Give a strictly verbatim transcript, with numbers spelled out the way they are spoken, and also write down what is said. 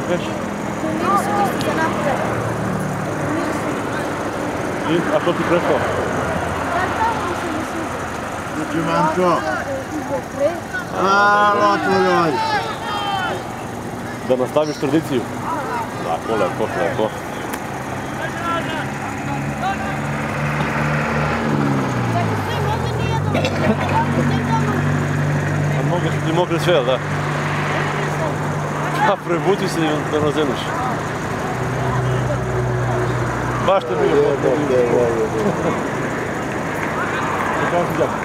Veš? Turniri su isti za napredak. I, a to ti prestao? Da, tamo mi se ne sviđa. Znači, Manko. Zbog pre. Alo, otvoroj. Da nastaviš tradiciju? Tako, lepo, lepo. Tako sve možda nijedno. A mogu ti mokre sve, da? A prebuti se da nazemiš. Baš te bilo. Jebote, volim. Kako si djak?